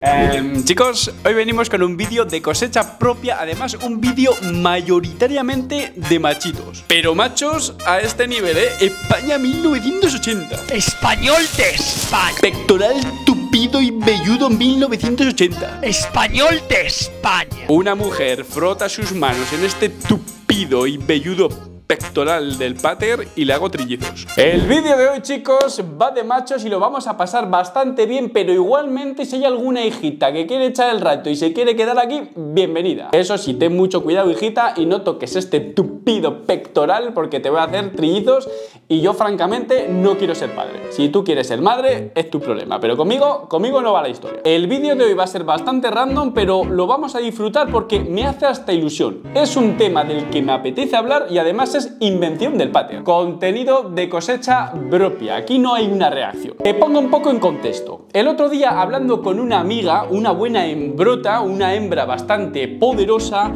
Chicos, hoy venimos con un vídeo de cosecha propia. Además, un vídeo mayoritariamente de machitos. Pero machos a este nivel, España 1980. Español de España. Pectoral tupido y velludo 1980. Español de España. Una mujer frota sus manos en este tupido y velludo pectoral del pater y le hago trillizos. El vídeo de hoy, chicos, va de machos y lo vamos a pasar bastante bien, pero igualmente si hay alguna hijita que quiere echar el rato y se quiere quedar aquí, bienvenida. Eso sí, ten mucho cuidado, hijita, y no toques este tupido pectoral porque te voy a hacer trillizos y yo francamente no quiero ser padre. Si tú quieres ser madre, es tu problema, pero conmigo no va la historia. El vídeo de hoy va a ser bastante random, pero lo vamos a disfrutar porque me hace hasta ilusión. Es un tema del que me apetece hablar y además es invención del pater. Contenido de cosecha propia. Aquí no hay una reacción. Te pongo un poco en contexto. El otro día, hablando con una amiga, una buena hembrota, una hembra bastante poderosa.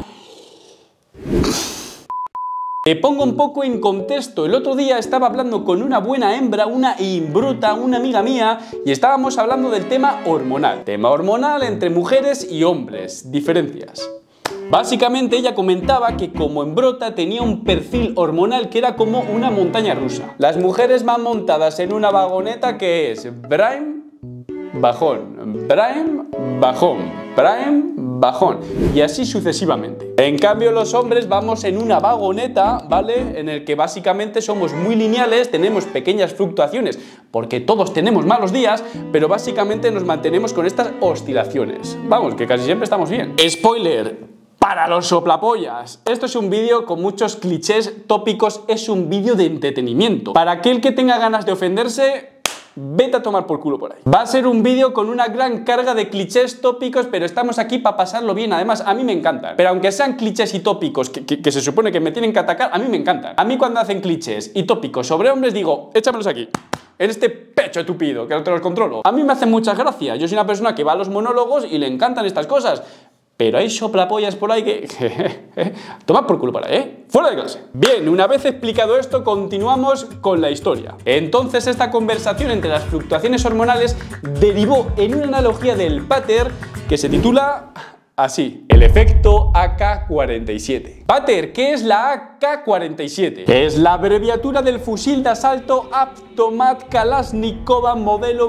Te pongo un poco en contexto. El otro día estaba hablando con una buena hembra, una hembrota, una amiga mía, y estábamos hablando del tema hormonal. Tema hormonal entre mujeres y hombres. Diferencias. Básicamente ella comentaba que como hembrota tenía un perfil hormonal que era como una montaña rusa. Las mujeres van montadas en una vagoneta que es Prime, bajón, Prime, bajón, Prime, bajón, y así sucesivamente. En cambio los hombres vamos en una vagoneta, ¿vale? En el que básicamente somos muy lineales, tenemos pequeñas fluctuaciones, porque todos tenemos malos días, pero básicamente nos mantenemos con estas oscilaciones. Vamos, que casi siempre estamos bien. Spoiler para los soplapollas. Esto es un vídeo con muchos clichés tópicos, es un vídeo de entretenimiento. Para aquel que tenga ganas de ofenderse, vete a tomar por culo por ahí. Va a ser un vídeo con una gran carga de clichés tópicos, pero estamos aquí para pasarlo bien. Además, a mí me encantan. Pero aunque sean clichés y tópicos que se supone que me tienen que atacar, a mí me encantan. A mí cuando hacen clichés y tópicos sobre hombres digo, échamelos aquí. En este pecho tupido, que no te los controlo. A mí me hacen muchas gracias. Yo soy una persona que va a los monólogos y le encantan estas cosas. Pero hay soplapollas por ahí que... Tomad por culo para ahí, ¡Fuera de clase! Bien, una vez explicado esto, continuamos con la historia. Entonces esta conversación entre las fluctuaciones hormonales derivó en una analogía del pater que se titula así: el efecto AK-47. Pater, ¿qué es la AK-47? Es la abreviatura del fusil de asalto Avtomat Kalashnikov modelo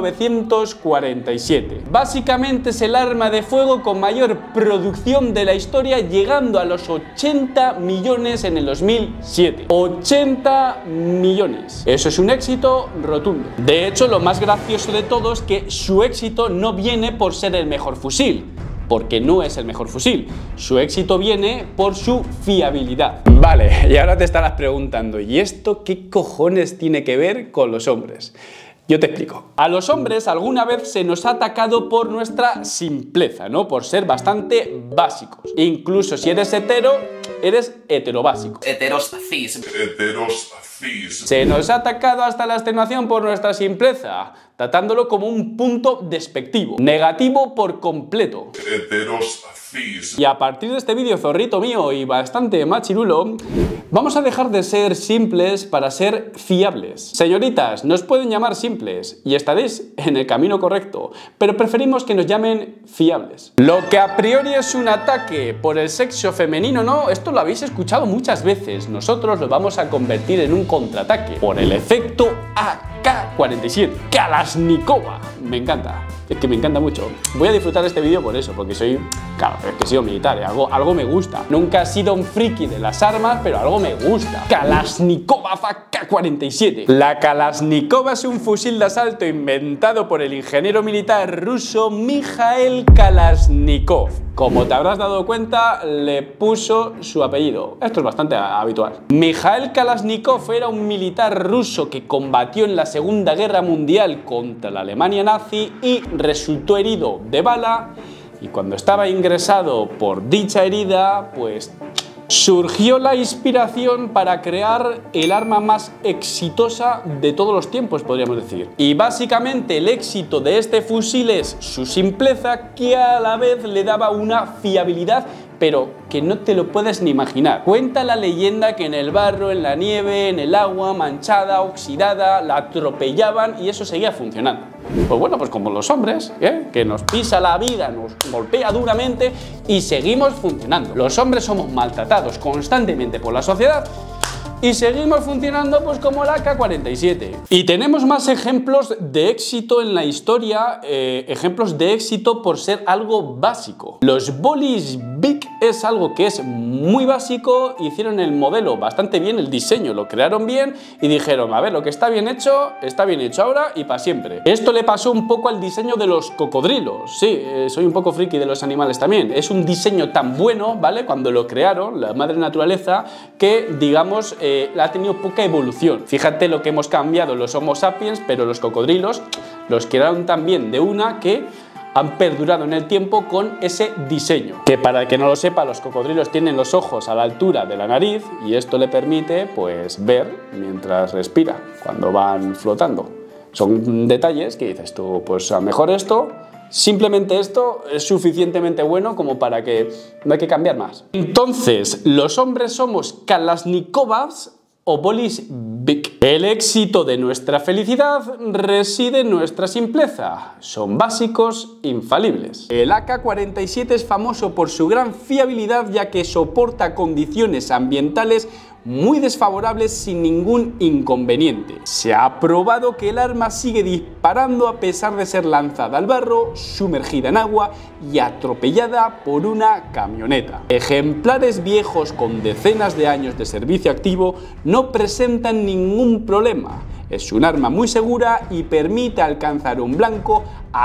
1947. Básicamente es el arma de fuego con mayor producción de la historia, llegando a los 80 millones en el 2007. 80 millones. Eso es un éxito rotundo. De hecho, lo más gracioso de todo es que su éxito no viene por ser el mejor fusil, porque no es el mejor fusil. Su éxito viene por su fiabilidad. Vale, y ahora te estarás preguntando, ¿y esto qué cojones tiene que ver con los hombres? Yo te explico. A los hombres alguna vez se nos ha atacado por nuestra simpleza, ¿no? Por ser bastante básicos. Incluso si eres hetero, eres heterobásico. Heterosis. Se nos ha atacado hasta la extenuación por nuestra simpleza, tratándolo como un punto despectivo, negativo por completo. Y a partir de este vídeo zorrito mío y bastante machirulo, vamos a dejar de ser simples para ser fiables. Señoritas, nos pueden llamar simples y estaréis en el camino correcto, pero preferimos que nos llamen fiables. Lo que a priori es un ataque por el sexo femenino, no, esto lo habéis escuchado muchas veces. Nosotros lo vamos a convertir en un contraataque por el efecto AK-47. Kalashnikov. Me encanta. Es que me encanta mucho. Voy a disfrutar de este vídeo por eso, porque soy... Claro, es que he sido militar, algo me gusta. Nunca he sido un friki de las armas, pero algo me gusta. Kalashnikov AK-47. La Kalashnikov es un fusil de asalto inventado por el ingeniero militar ruso Mikhail Kalashnikov. Como te habrás dado cuenta, le puso su apellido. Esto es bastante habitual. Mikhail Kalashnikov era un militar ruso que combatió en la Segunda Guerra Mundial contra la Alemania nazi y resultó herido de bala. Y cuando estaba ingresado por dicha herida, pues surgió la inspiración para crear el arma más exitosa de todos los tiempos, podríamos decir. Y básicamente el éxito de este fusil es su simpleza, que a la vez le daba una fiabilidad pero que no te lo puedes ni imaginar. Cuenta la leyenda que en el barro, en la nieve, en el agua, manchada, oxidada, la atropellaban y eso seguía funcionando. Pues bueno, pues como los hombres, que nos pisa la vida, nos golpea duramente y seguimos funcionando. Los hombres somos maltratados constantemente por la sociedad y seguimos funcionando pues como la AK-47. Y tenemos más ejemplos de éxito en la historia, ejemplos de éxito por ser algo básico. Los bolis Bic es algo que es muy básico, hicieron el modelo bastante bien, el diseño lo crearon bien y dijeron, a ver, lo que está bien hecho ahora y para siempre. Esto le pasó un poco al diseño de los cocodrilos. Sí, soy un poco friki de los animales también. Es un diseño tan bueno, ¿vale? Cuando lo crearon, la madre naturaleza, que digamos ha tenido poca evolución. Fíjate lo que hemos cambiado los Homo sapiens, pero los cocodrilos los crearon también de una que han perdurado en el tiempo con ese diseño. Que para el que no lo sepa, los cocodrilos tienen los ojos a la altura de la nariz y esto le permite pues ver mientras respira cuando van flotando. Son detalles que dices tú, pues a lo mejor simplemente esto es suficientemente bueno como para que no hay que cambiar más. Entonces, los hombres somos Kalashnikovs o bolis Bic. El éxito de nuestra felicidad reside en nuestra simpleza. Son básicos, infalibles. El AK-47 es famoso por su gran fiabilidad, ya que soporta condiciones ambientales muy desfavorables sin ningún inconveniente. Se ha probado que el arma sigue disparando a pesar de ser lanzada al barro, sumergida en agua y atropellada por una camioneta. Ejemplares viejos con decenas de años de servicio activo no presentan ningún problema. Es un arma muy segura y permite alcanzar un blanco a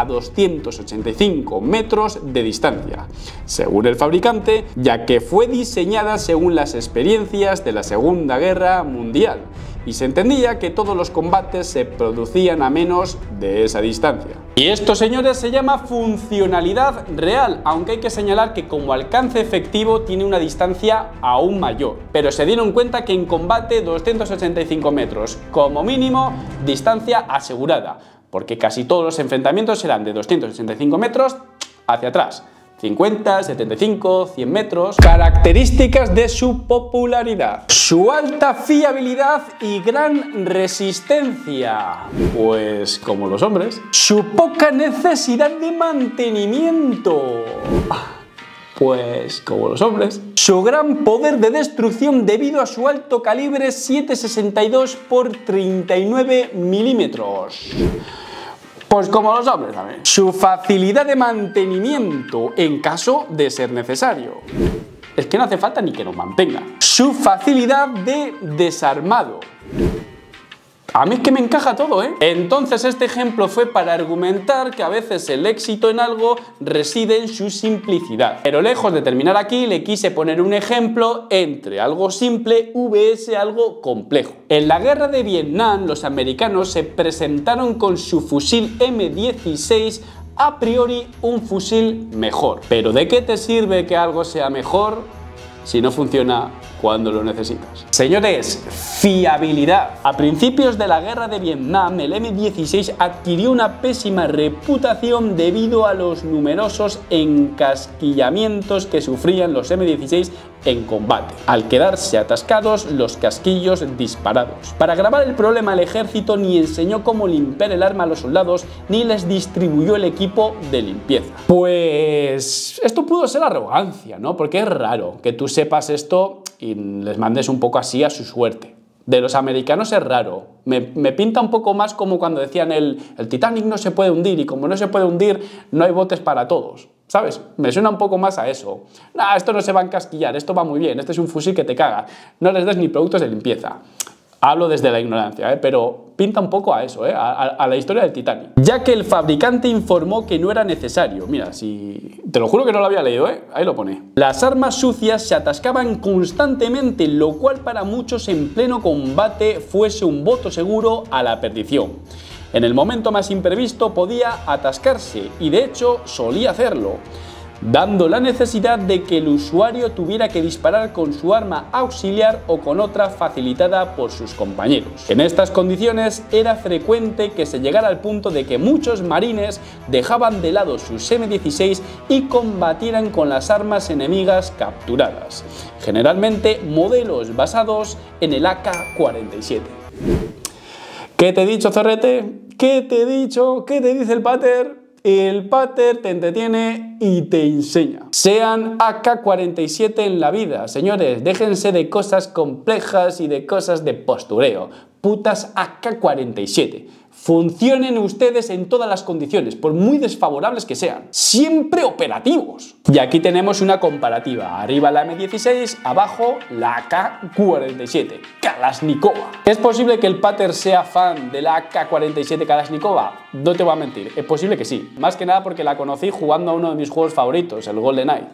285 metros de distancia, según el fabricante, ya que fue diseñada según las experiencias de la Segunda Guerra Mundial y se entendía que todos los combates se producían a menos de esa distancia. Y esto, señores, se llama funcionalidad real, aunque hay que señalar que como alcance efectivo tiene una distancia aún mayor. Pero se dieron cuenta que en combate 285 metros, como mínimo, distancia asegurada, porque casi todos los enfrentamientos serán de 285 metros hacia atrás. 50, 75, 100 metros. Características de su popularidad: su alta fiabilidad y gran resistencia, pues como los hombres. Su poca necesidad de mantenimiento, pues como los hombres. Su gran poder de destrucción debido a su alto calibre 7,62 por 39 milímetros. Pues como los hombres también. Su facilidad de mantenimiento en caso de ser necesario. Es que no hace falta ni que nos mantenga. Su facilidad de desarmado. A mí es que me encaja todo, ¿eh? Entonces este ejemplo fue para argumentar que a veces el éxito en algo reside en su simplicidad. Pero lejos de terminar aquí, le quise poner un ejemplo entre algo simple vs algo complejo. En la guerra de Vietnam, los americanos se presentaron con su fusil M16, a priori un fusil mejor. Pero ¿de qué te sirve que algo sea mejor si no funciona cuando lo necesitas? Señores, fiabilidad. A principios de la guerra de Vietnam, el M16 adquirió una pésima reputación debido a los numerosos encasquillamientos que sufrían los M16 en combate, al quedarse atascados los casquillos disparados. Para agravar el problema, el ejército ni enseñó cómo limpiar el arma a los soldados, ni les distribuyó el equipo de limpieza. Pues esto pudo ser arrogancia, ¿no? Porque es raro que tú sepas esto y les mandes un poco así a su suerte. De los americanos es raro. Me pinta un poco más como cuando decían el Titanic no se puede hundir y como no se puede hundir no hay botes para todos. ¿Sabes? Me suena un poco más a eso. Nah, esto no se va a encasquillar, esto va muy bien, este es un fusil que te caga. No les des ni productos de limpieza. Hablo desde la ignorancia, pero pinta un poco a eso, a la historia del Titanic. Ya que el fabricante informó que no era necesario. Mira, si te lo juro que no lo había leído, ahí lo pone. Las armas sucias se atascaban constantemente, lo cual para muchos en pleno combate fuese un voto seguro a la perdición. En el momento más imprevisto podía atascarse y de hecho solía hacerlo. dando la necesidad de que el usuario tuviera que disparar con su arma auxiliar o con otra facilitada por sus compañeros. En estas condiciones era frecuente que se llegara al punto de que muchos marines dejaban de lado sus M16 y combatieran con las armas enemigas capturadas, generalmente modelos basados en el AK-47. ¿Qué te he dicho, zorrete? ¿Qué te he dicho? ¿Qué te dice el pater? El pater te entretiene y te enseña. Sean AK-47 en la vida, señores. Déjense de cosas complejas y de cosas de postureo. Putas AK-47. Funcionen ustedes en todas las condiciones, por muy desfavorables que sean. Siempre operativos. Y aquí tenemos una comparativa. Arriba la M16, abajo la AK-47. Kalashnikova. ¿Es posible que el pater sea fan de la AK-47 Kalashnikova? No te voy a mentir, es posible que sí. Más que nada porque la conocí jugando a uno de mis juegos favoritos, el GoldenEye.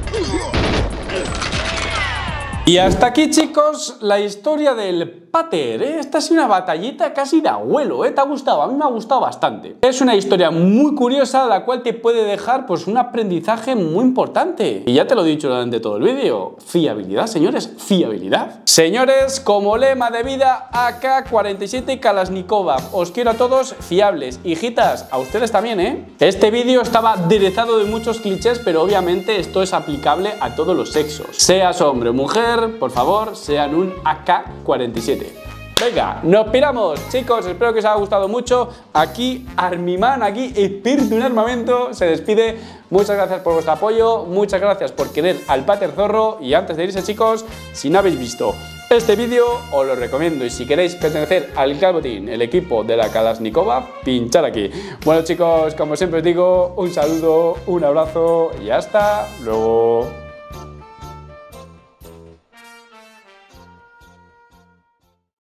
Y hasta aquí, chicos, la historia del pater, ¿eh? Esta ha sido una batallita casi de abuelo, ¿eh? ¿Te ha gustado? A mí me ha gustado bastante. Es una historia muy curiosa, la cual te puede dejar pues un aprendizaje muy importante. Y ya te lo he dicho durante todo el vídeo. Fiabilidad, señores, fiabilidad. Señores, como lema de vida, AK-47 Kalashnikova. Os quiero a todos fiables. Hijitas, a ustedes también, ¿eh? Este vídeo estaba aderezado de muchos clichés, pero obviamente esto es aplicable a todos los sexos. Seas hombre o mujer, por favor, sean un AK-47. Venga, nos piramos, chicos, espero que os haya gustado mucho. Aquí Armiman, aquí experto en armamento, se despide. Muchas gracias por vuestro apoyo, muchas gracias por querer al pater zorro. Y antes de irse, chicos, si no habéis visto este vídeo, os lo recomiendo. Y si queréis pertenecer al Calvo Team, el equipo de la Kalashnikova, pinchar aquí. Bueno, chicos, como siempre os digo, un saludo, un abrazo y hasta luego.